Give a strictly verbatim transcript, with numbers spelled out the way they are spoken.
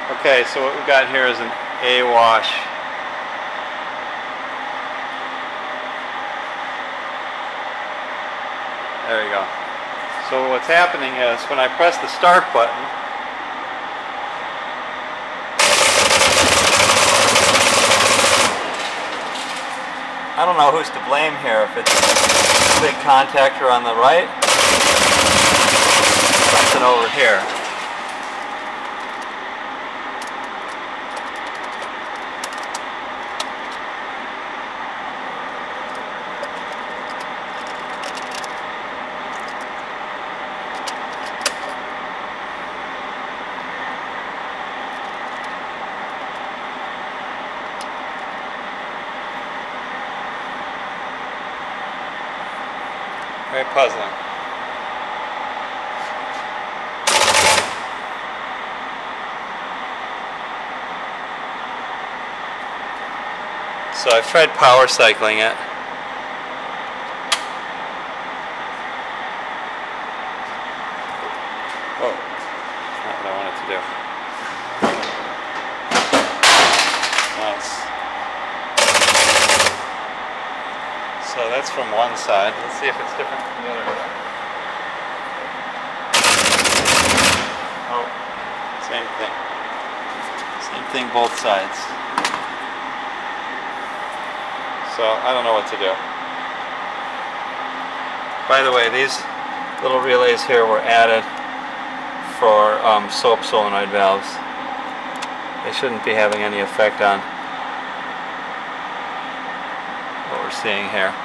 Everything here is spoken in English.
Okay, so what we've got here is an A wash. There you go. So what's happening is when I press the start button, I don't know who's to blame here, if it's a big contactor on the right, something over here. Very puzzling. So I've tried power cycling it. Oh, not what I wanted to do. Nice. So that's from one side. Let's see if it's different from the other side. Oh, same thing. Same thing both sides. So I don't know what to do. By the way, these little relays here were added for um, soap solenoid valves. They shouldn't be having any effect on what we're seeing here.